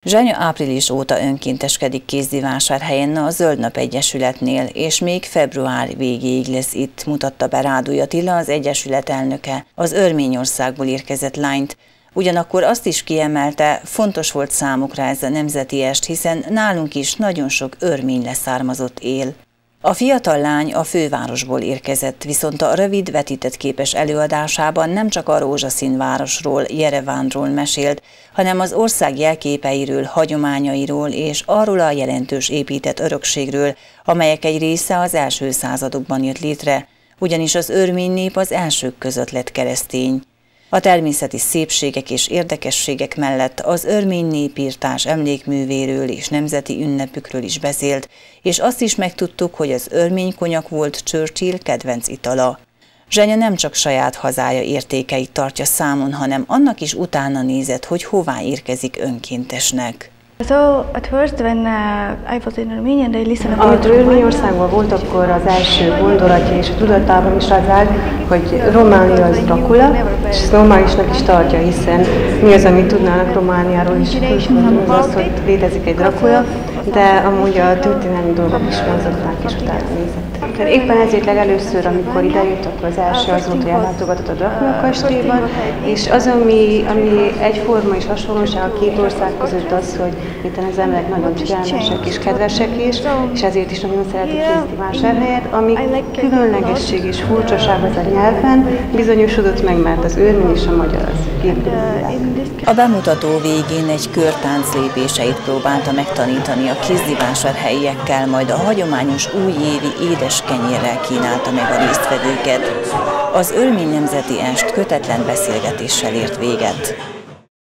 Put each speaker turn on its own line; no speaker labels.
Zsenya április óta önkénteskedik Kézdivásárhelyen a Zöld Nap Egyesületnél, és még február végéig lesz itt, mutatta be Rádúj Attila, az egyesület elnöke, az Örményországból érkezett lányt. Ugyanakkor azt is kiemelte, fontos volt számukra ez a nemzeti est, hiszen nálunk is nagyon sok örmény leszármazott él. A fiatal lány a fővárosból érkezett, viszont a rövid vetített képes előadásában nem csak a rózsaszín városról, Jerevánról mesélt, hanem az ország jelképeiről, hagyományairól és arról a jelentős épített örökségről, amelyek egy része az első századokban jött létre, ugyanis az örmény nép az elsők között lett keresztény. A természeti szépségek és érdekességek mellett az örmény népírtás emlékművéről és nemzeti ünnepükről is beszélt, és azt is megtudtuk, hogy az örmény konyak volt Churchill kedvenc itala. Zsenya nem csak saját hazája értékeit tartja számon, hanem annak is utána nézett, hogy hová érkezik önkéntesnek.
Amikor Örményországban volt, akkor az első gondolatja és a tudatában is az áll, hogy Románia az Dracula, és ezt normálisnak is tartja, hiszen mi az, amit tudnának Romániáról is, az, hogy létezik egy Dracula, de amúgy a történelmi dolgok is vonzották és utána nézett. Tehát éppen ezért legelőször, amikor idejött, akkor az első az volt, hogy ellátogatott a Dracula kastélyban, és az, ami egyforma és hasonlóság a két ország között az, hogy itt az emberek nagyon türelmesek és kedvesek is, és ezért is nagyon szeretik Kézdivásárhelyet, ami különlegesség és furcsaság az a nyelven bizonyosodott meg, mert az örmény és a magyar az képviselőek.
A bemutató végén egy körtánc lépéseit próbálta megtanítani a kézdivásárhelyiekkel, majd a hagyományos újévi édes kenyérrel kínálta meg a résztvevőket. Az örmény nemzeti est kötetlen beszélgetéssel ért véget.